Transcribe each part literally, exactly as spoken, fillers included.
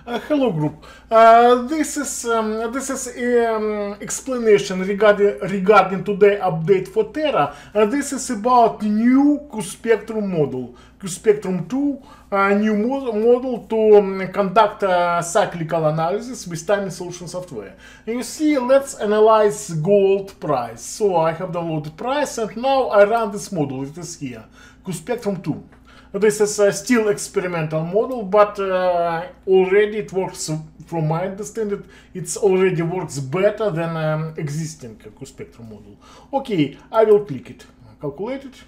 Uh, hello group. Uh, this is um, this is um, explanation regarding regarding today update for Terra. Uh, this is about new QSpectrum model, QSpectrum two, uh, new mod model to um, conduct uh, cyclical analysis with timing solution software. And you see, let's analyze gold price. So I have downloaded price, and now I run this model. It is here, QSpectrum two. This is a still experimental model, but uh, already it works, from my understanding, it already works better than um, existing QSpectrum model. Okay, I will click it, calculate it.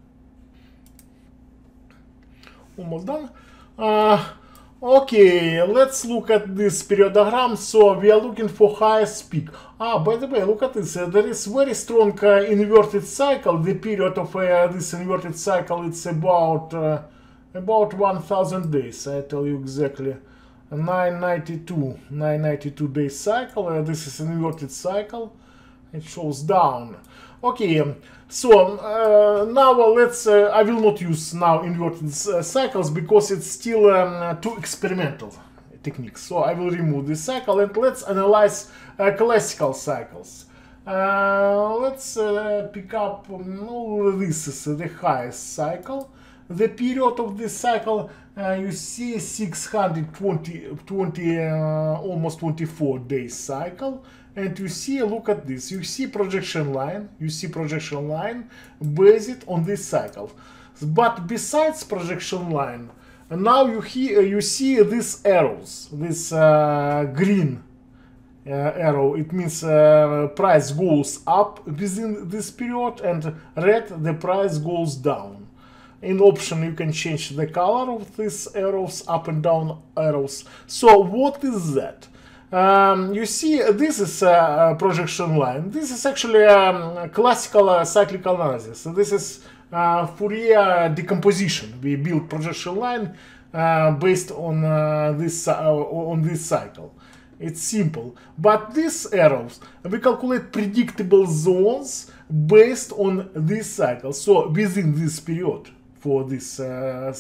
Almost done. Uh, okay, let's look at this periodogram. So we are looking for highest peak. Ah, by the way, look at this. Uh, there is very strong uh, inverted cycle. The period of uh, this inverted cycle, it's about uh, about one thousand days. I tell you exactly. nine ninety-two days cycle. Uh, this is an inverted cycle. It shows down. Okay, so uh, now let's. Uh, I will not use now inverted uh, cycles because it's still um, too experimental techniques. So I will remove this cycle and let's analyze uh, classical cycles. Uh, let's uh, pick up. Um, this is the highest cycle. The period of this cycle, uh, you see, six hundred twenty, twenty uh, almost twenty-four days cycle. And you see, look at this, you see projection line, you see projection line based on this cycle. But besides projection line, now you, hear, you see these arrows, this uh, green uh, arrow, it means uh, price goes up within this period, and red, the price goes down. In option, you can change the color of these arrows, up and down arrows. So what is that? Um, you see, this is a projection line. This is actually a classical uh, cyclical analysis. So this is uh, Fourier decomposition. We build projection line uh, based on uh, this uh, on this cycle. It's simple. But these arrows, we calculate predictable zones based on this cycle. So within this period, for this uh,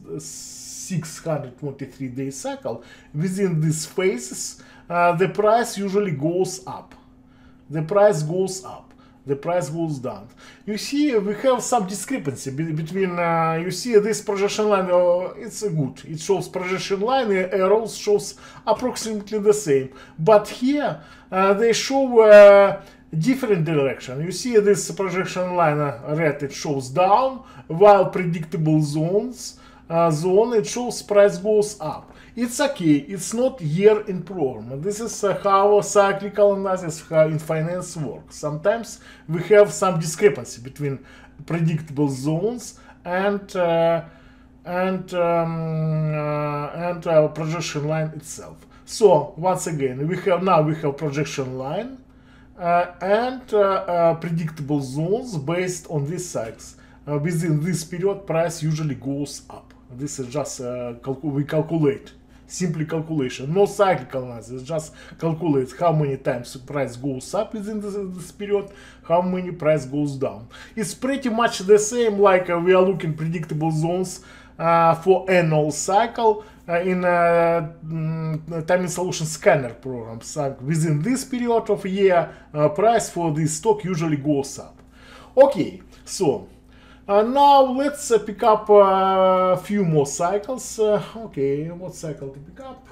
six hundred twenty-three day cycle, within these phases, Uh, the price usually goes up. The price goes up. The price goes down. You see, we have some discrepancy be between, uh, you see this projection line, uh, it's uh, good. It shows projection line, the arrows shows approximately the same. But here, uh, they show uh, different direction. You see this projection line, uh, red, it shows down, while predictable zones, uh, zone, it shows price goes up. It's okay, it's not year in program. This is uh, how cyclical analysis how in finance works. Sometimes we have some discrepancy between predictable zones and uh, and um, uh, and uh, projection line itself. So once again, we have now we have projection line uh, and uh, uh, predictable zones based on these cycles. Uh, within this period, price usually goes up. This is just uh, calcu we calculate. Simply calculation, no cyclical analysis, just calculate how many times price goes up within this, this period, how many price goes down. It's pretty much the same like uh, we are looking predictable zones uh, for annual cycle uh, in uh, mm, timing solution scanner programs. So within this period of a year, uh, price for this stock usually goes up. Okay, so Uh, now let's uh, pick up uh, a few more cycles. Uh, okay, what cycle to pick up?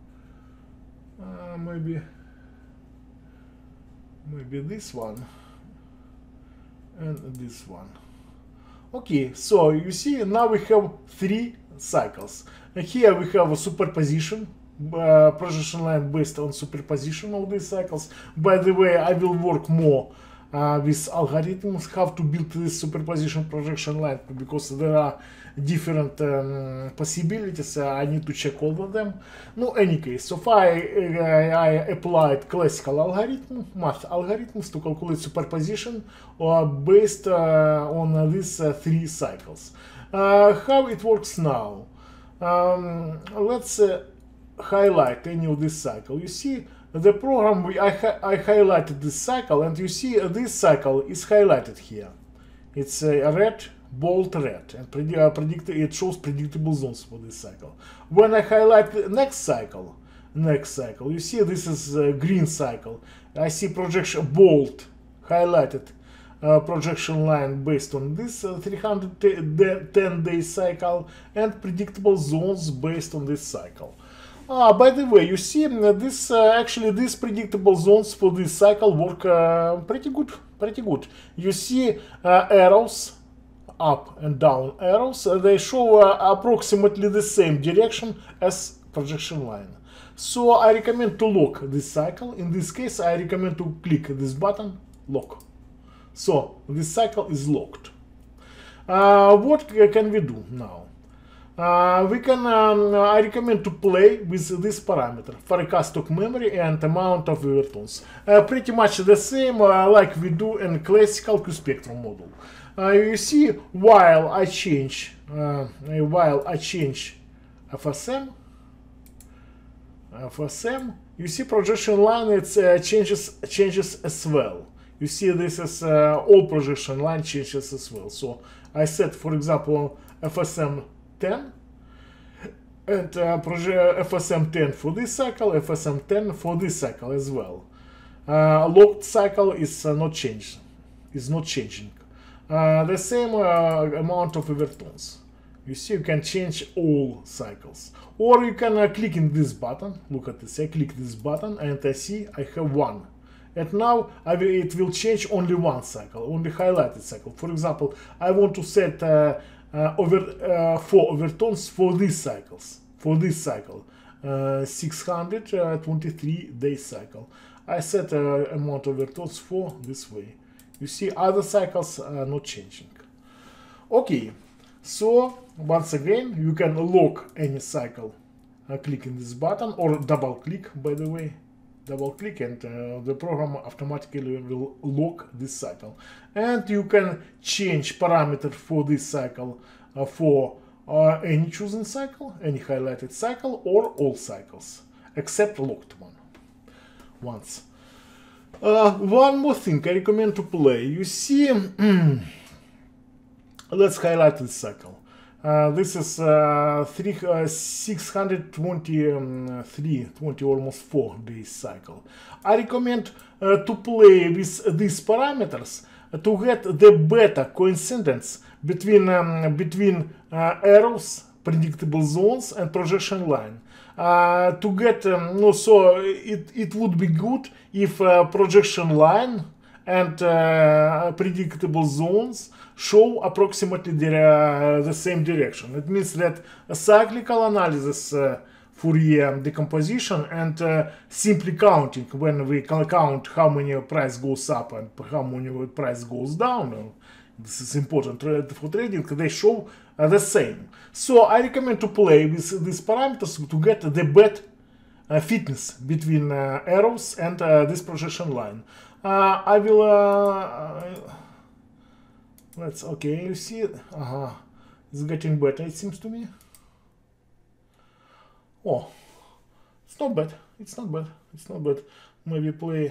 Uh, maybe, maybe this one and this one. Okay, so you see now we have three cycles. Uh, here we have a superposition, uh, projection line based on superposition of these cycles. By the way, I will work more Uh, with algorithms how to build this superposition projection line, because there are different um, possibilities. uh, I need to check all of them. No, any case, so far I, uh, I applied classical algorithm, math algorithms to calculate superposition uh, based uh, on uh, these uh, three cycles. Uh, how it works now? Um, let's uh, highlight any of this cycle. You see, the program, we, I, I highlighted this cycle, and you see uh, this cycle is highlighted here. It's uh, red, bold red, and predi uh, predict it shows predictable zones for this cycle. When I highlight the next cycle, next cycle, you see this is a green cycle. I see projection bold highlighted uh, projection line based on this uh, three hundred ten day cycle, and predictable zones based on this cycle. Ah, by the way, you see uh, this uh, actually these predictable zones for this cycle work uh, pretty good, pretty good. You see uh, arrows, up and down arrows, uh, they show uh, approximately the same direction as projection line. So I recommend to lock this cycle. In this case, I recommend to click this button, lock. So this cycle is locked. Uh, what can we do now? Uh, we can, um, I recommend to play with this parameter, forecast stock memory and amount of overtones. Uh, pretty much the same uh, like we do in classical Q-spectrum model. Uh, you see, while I change, uh, while I change F S M, F S M, you see projection line, it uh, changes changes as well. You see this is uh, all projection line changes as well. So I set, for example, F S M ten and uh, F S M ten for this cycle, F S M ten for this cycle as well. Uh, locked cycle is uh, not changed, is not changing. Uh, the same uh, amount of overtones. You see, you can change all cycles, or you can uh, click in this button. Look at this. I click this button and I see I have one. And now I will, it will change only one cycle, only highlighted cycle. For example, I want to set uh, uh, over uh, four overtones for these cycles, for this cycle, uh, six hundred twenty-three day cycle. I set uh, amount of overtones for this way. You see, other cycles are not changing. Okay, so once again, you can lock any cycle uh, clicking this button, or double click, by the way. Double click and uh, the program automatically will lock this cycle. And you can change parameter for this cycle uh, for uh, any chosen cycle, any highlighted cycle, or all cycles, except locked one. Once. Uh, one more thing I recommend to play. You see, let's highlight this cycle. Uh, this is uh, three, uh, six hundred twenty-three, twenty, almost four days cycle. I recommend uh, to play with these parameters to get the better coincidence between um, between uh, arrows, predictable zones, and projection line. Uh, to get um, no, so it it would be good if uh, projection line and uh, predictable zones show approximately the, uh, the same direction. It means that a cyclical analysis, uh, Fourier decomposition, and uh, simply counting, when we count how many price goes up and how many price goes down, uh, this is important for trading, they show uh, the same. So I recommend to play with these parameters to get the better uh, fitness between uh, arrows and uh, this projection line. Uh, I will... Uh, let's... Okay, you see... Uh-huh. It's getting better, it seems to me. Oh. It's not bad. It's not bad. It's not bad. Maybe play...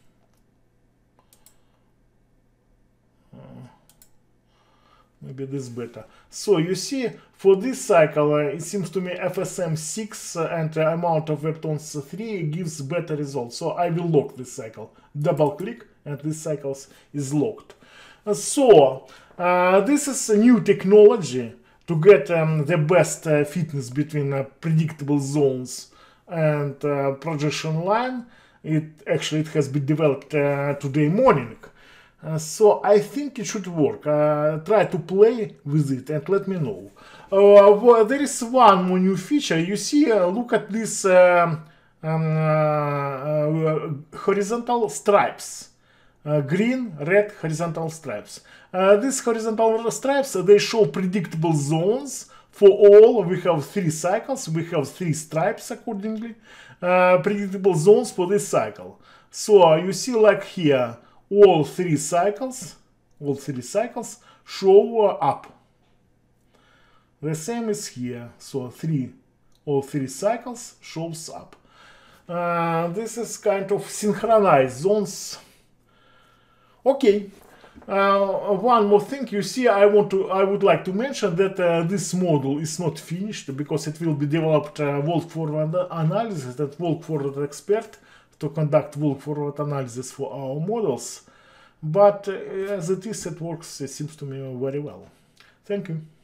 Uh, maybe this better. So you see, for this cycle, uh, it seems to me F S M six uh, and uh, amount of overtones three gives better results. So I will lock this cycle. Double click and this cycle is locked. Uh, so uh, this is a new technology to get um, the best uh, fitness between uh, predictable zones and uh, projection line. It actually it has been developed uh, today morning. Uh, so I think it should work. Uh, try to play with it and let me know. Uh, well, there is one more new feature. You see, uh, look at this um, um, uh, uh, horizontal stripes. Uh, green, red, horizontal stripes. Uh, these horizontal stripes, uh, they show predictable zones for all. We have three cycles. We have three stripes accordingly. Uh, predictable zones for this cycle. So uh, you see, like here, all three cycles, all three cycles show uh, up. The same is here. So three, all three cycles shows up. Uh, this is kind of synchronized zones. Okay. Uh, one more thing, you see, I want to, I would like to mention that uh, this model is not finished because it will be developed uh, walk-forward analysis and walk-forward expert to conduct walk-forward analysis for our models. But uh, as it is, it works, it seems to me very well. Thank you.